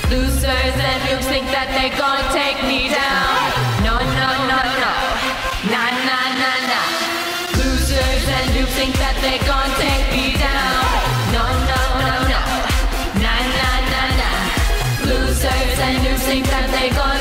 Losers and noobs think that they gon' take me down. No, no, no, no. Nah, nah, nah, nah. Losers and noobs think that they gon' take me down. No, no, no, no. Nah, nah, nah, nah. Losers and noobs think that they gon'